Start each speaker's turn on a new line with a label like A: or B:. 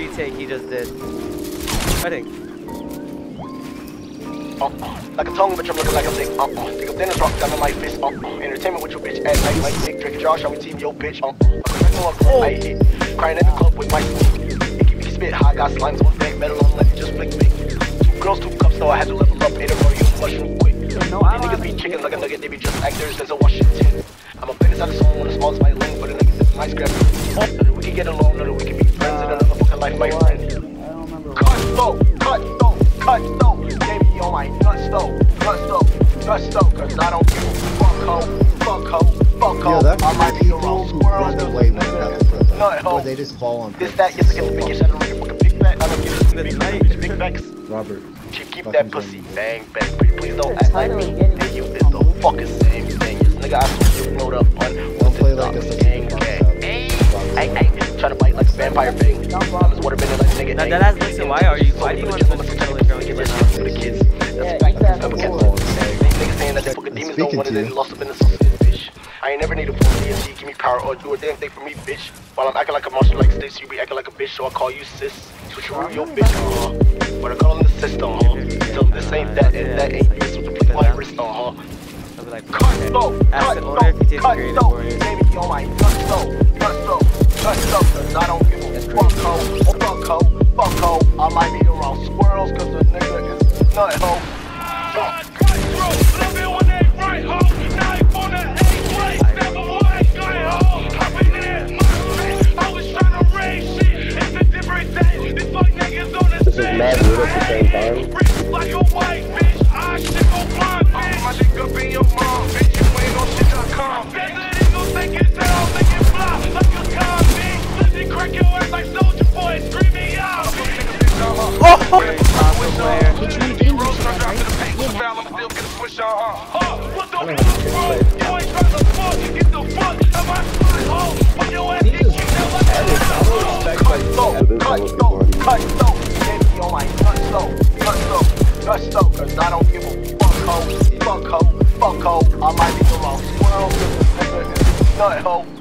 A: retake he just did. I think.
B: Like a tongue, bitch, I'm looking like a dick. Take up dinner, drop down on my fist. Entertainment with your bitch at night, like Nick, Drake, Josh, how we team your bitch. I hit. Crying in the club with my Icky spit high, got slimes on back, metal on like just flick me. 2 girls, 2 cups, so I had to level up. 8 of you mushroom quick. Niggas be chickens like a nugget, they be just actors as a Washington. I'm a business out of someone as small as my lane, but a nigga is nice grab. That we can get along, that we can be friends in another fucking life, my friend. Cut though, baby on my nuts though, cause I don't give a fuck ho. I might be around squirrels,
C: or they just fall on
B: this, that, yes, I get the biggest, I don't really fucking big back, I don't give a big backs.
C: Robert.
B: Keep that pussy bang, pretty please don't act like me, and you is the fucking same thing. Yes, nigga, I swear you load up on
C: don't play like this
B: gang. Hey, try to bite like a vampire bang. I'm just water bending like a nigga.
A: Now that listen, why do you want to push the girl
B: Get this shit for the kids. Niggas saying that they fucking demons don't want it, they lost up in the sauce, bitch. I ain't never need a full DMT, give me power or do a damn thing for me, bitch. While I'm acting like a monster like Stacey, you be acting like a bitch, so I call you sis. Switch your bitch, but I call him the system, Tell them this ain't that and that ain't this, what the fuck my wrist on,
A: I'll be like,
B: cut though, baby on my nuts though, cause I don't give a fuck ho, I might be around squirrels, cause the nigga is nut ho.
D: This is mad weird at the same time.
B: Cause I don't give a fuck ho, I might be around squirrels, nut ho.